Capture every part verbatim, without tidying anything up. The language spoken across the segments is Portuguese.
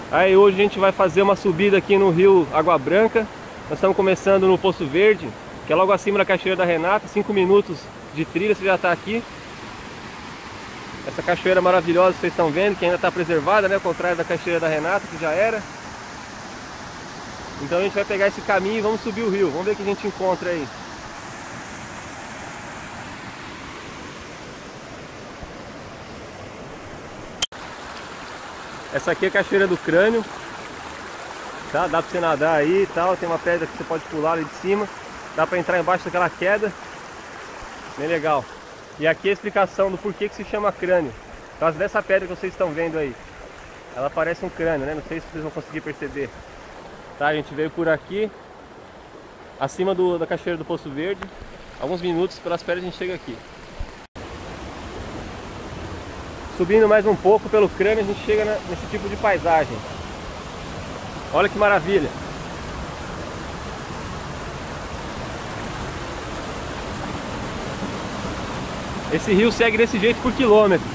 Aí hoje a gente vai fazer uma subida aqui no rio Água Branca. Nós estamos começando no Poço Verde, que é logo acima da Cachoeira da Renata. Cinco minutos de trilha, você já está aqui. Essa cachoeira maravilhosa que vocês estão vendo, que ainda está preservada, né? Ao contrário da Cachoeira da Renata, que já era. Então a gente vai pegar esse caminho e vamos subir o rio. Vamos ver o que a gente encontra aí. Essa aqui é a Cachoeira do Crânio, tá? Dá pra você nadar aí e tal. Tem uma pedra que você pode pular ali de cima. Dá pra entrar embaixo daquela queda. Bem legal. E aqui é a explicação do porquê que se chama crânio. Por causa dessa pedra que vocês estão vendo aí. Ela parece um crânio, né? Não sei se vocês vão conseguir perceber. Tá, a gente veio por aqui, acima do, da Cachoeira do Poço Verde. Alguns minutos pelas pedras a gente chega aqui. Subindo mais um pouco pelo crânio, a gente chega na, nesse tipo de paisagem. Olha que maravilha! Esse rio segue desse jeito por quilômetros.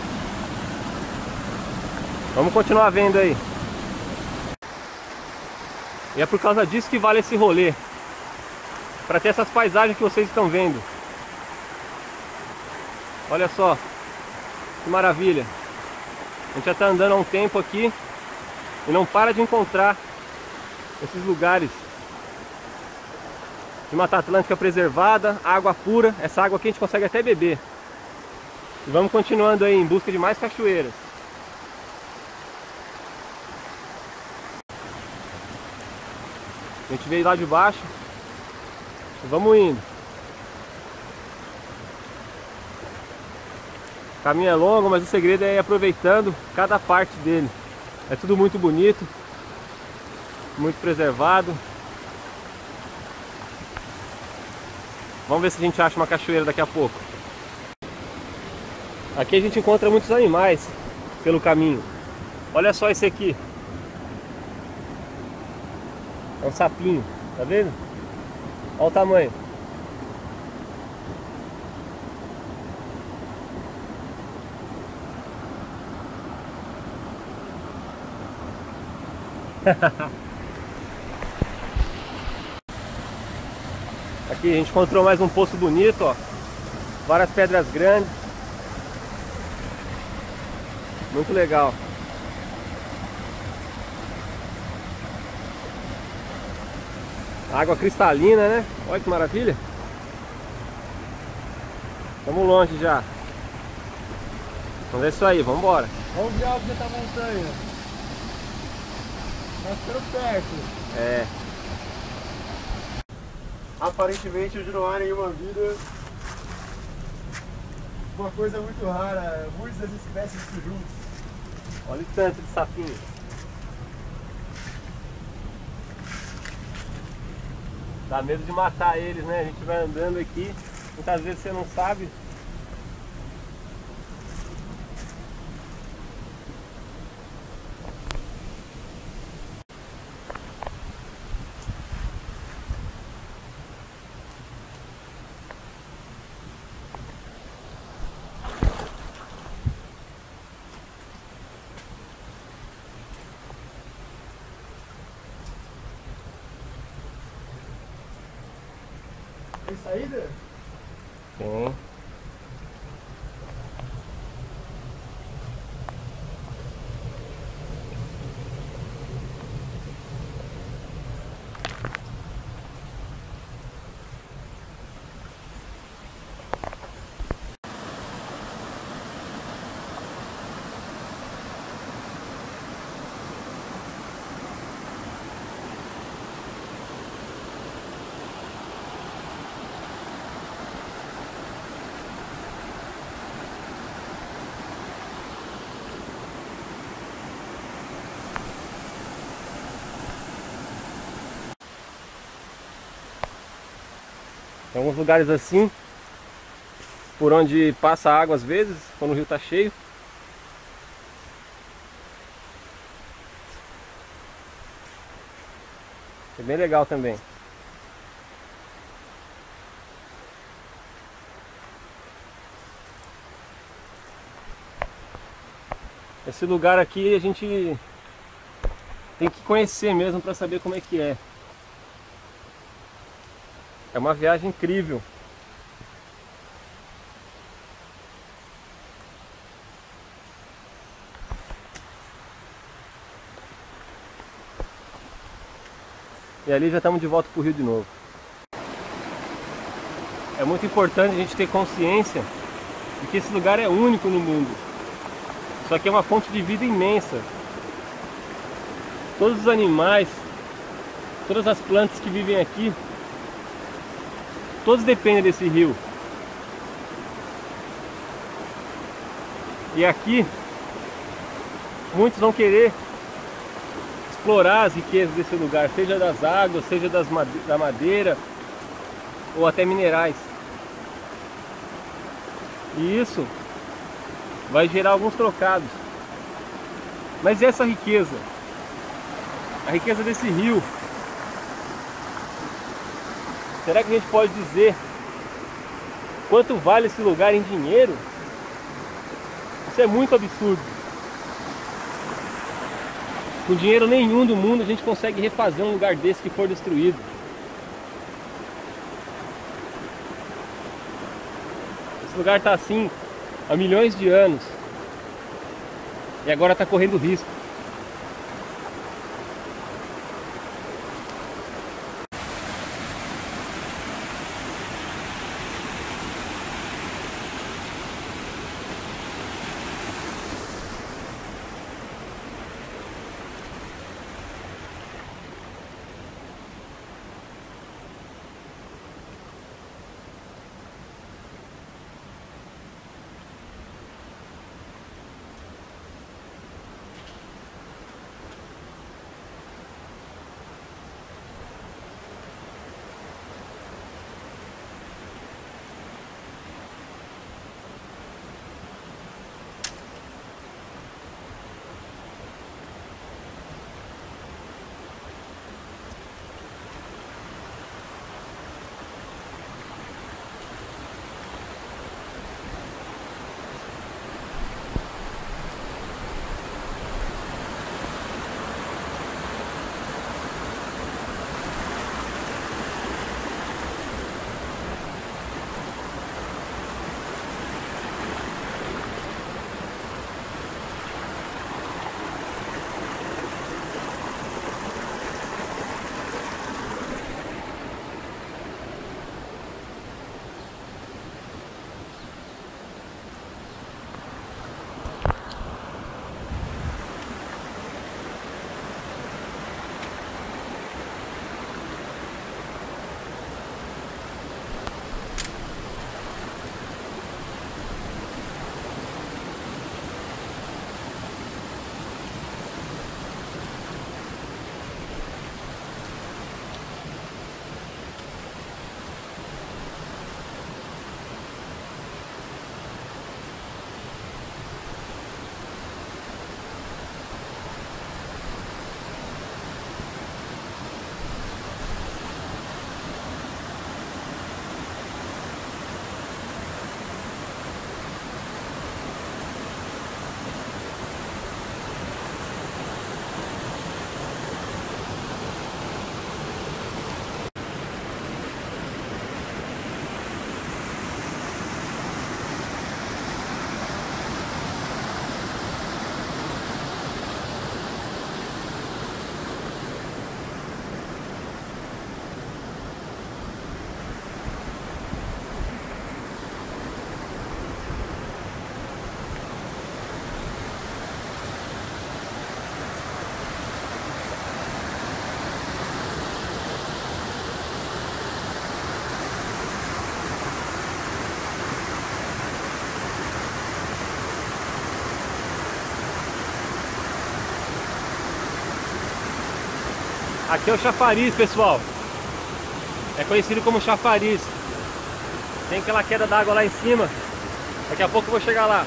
Vamos continuar vendo aí. E é por causa disso que vale esse rolê, para ter essas paisagens que vocês estão vendo. Olha só. Que maravilha! A gente já está andando há um tempo aqui e não para de encontrar esses lugares de Mata Atlântica preservada, água pura. Essa água aqui a gente consegue até beber. E vamos continuando aí em busca de mais cachoeiras. A gente veio lá de baixo e vamos indo. O caminho é longo, mas o segredo é ir aproveitando cada parte dele. É tudo muito bonito, muito preservado. Vamos ver se a gente acha uma cachoeira daqui a pouco. Aqui a gente encontra muitos animais pelo caminho. Olha só esse aqui. É um sapinho, tá vendo? Olha o tamanho. Aqui a gente encontrou mais um poço bonito, ó. Várias pedras grandes. Muito legal. Água cristalina, né? Olha que maravilha. Estamos longe já. Vamos ver isso aí, vamos embora. Vamos ver a altura da montanha. Nós estamos perto. É. Aparentemente hoje não há nenhuma vida. Uma coisa muito rara, muitas espécies se juntam. Olha o tanto de sapinho. Dá medo de matar eles, né? A gente vai andando aqui, muitas vezes você não sabe. Tem saída? Tem. Tem alguns lugares assim, por onde passa água às vezes, quando o rio está cheio. É bem legal também. Esse lugar aqui a gente Tem que conhecer mesmo para saber como é que é. É uma viagem incrível. E ali já estamos de volta para o rio de novo. É muito importante a gente ter consciência de que esse lugar é único no mundo. Isso aqui é uma fonte de vida imensa. Todos os animais, todas as plantas que vivem aqui, todos dependem desse rio. E aqui, muitos vão querer explorar as riquezas desse lugar, seja das águas, seja das made- da madeira, ou até minerais. E isso vai gerar alguns trocados. Mas e essa riqueza? A riqueza desse rio. Será que a gente pode dizer quanto vale esse lugar em dinheiro? Isso é muito absurdo. Com dinheiro nenhum do mundo a gente consegue refazer um lugar desse que for destruído. Esse lugar está assim há milhões de anos e agora está correndo risco. Aqui é o chafariz, pessoal. É conhecido como chafariz. Tem aquela queda d'água lá em cima. Daqui a pouco eu vou chegar lá.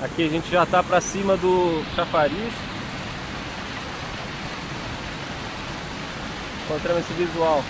Aqui a gente já está para cima do chafariz. Encontramos esse visual.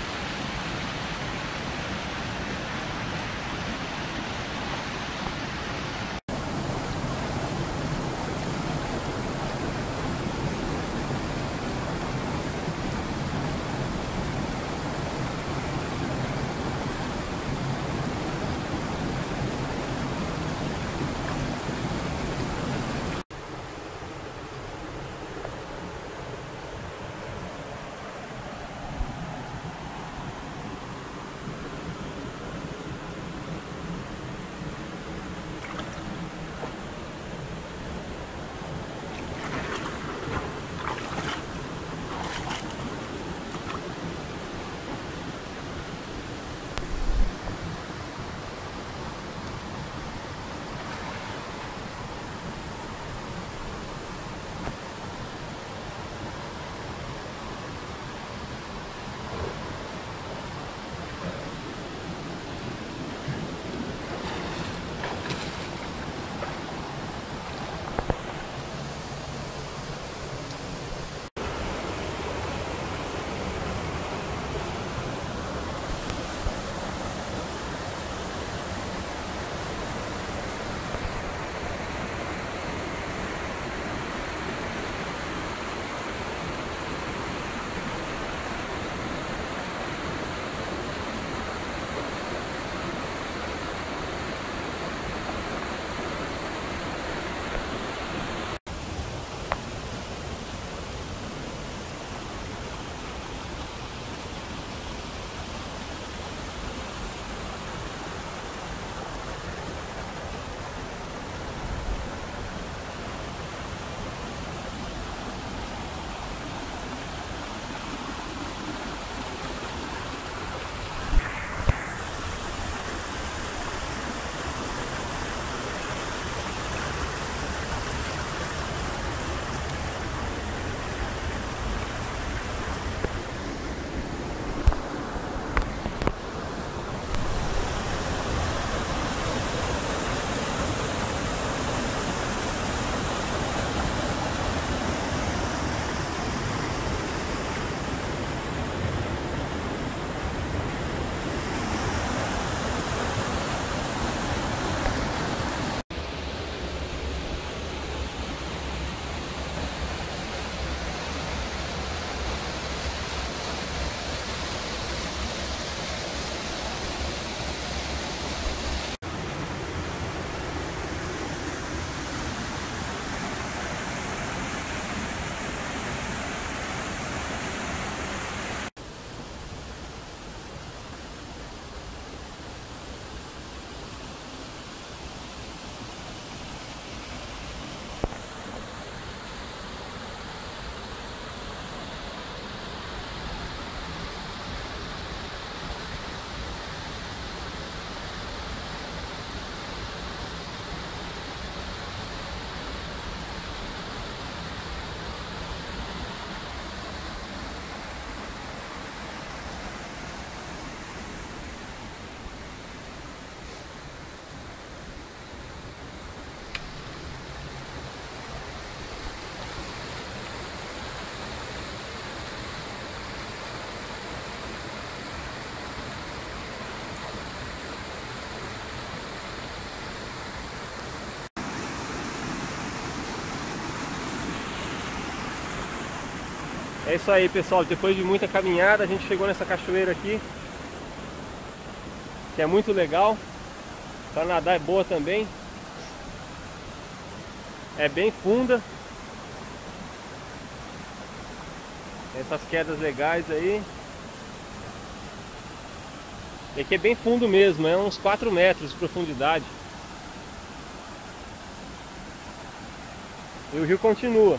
É isso aí, pessoal, depois de muita caminhada a gente chegou nessa cachoeira aqui, que é muito legal. Para nadar é boa também. É bem funda. Essas quedas legais aí. E aqui é bem fundo mesmo, é uns quatro metros de profundidade. E o rio continua.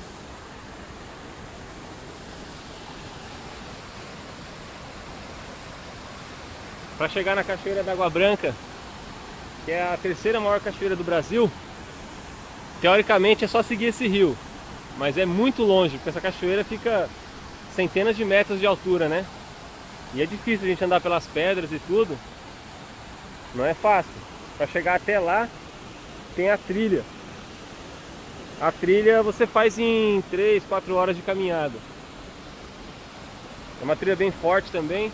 Para chegar na Cachoeira da Água Branca, que é a terceira maior cachoeira do Brasil, teoricamente é só seguir esse rio, mas é muito longe, porque essa cachoeira fica centenas de metros de altura, né? E é difícil a gente andar pelas pedras e tudo, não é fácil. Para chegar até lá tem a trilha. A trilha você faz em três, quatro horas de caminhada. É uma trilha bem forte também.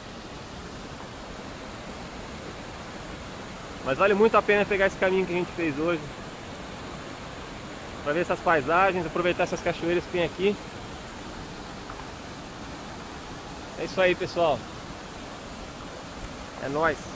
Mas vale muito a pena pegar esse caminho que a gente fez hoje. Para ver essas paisagens, aproveitar essas cachoeiras que tem aqui. É isso aí, pessoal. É nóis.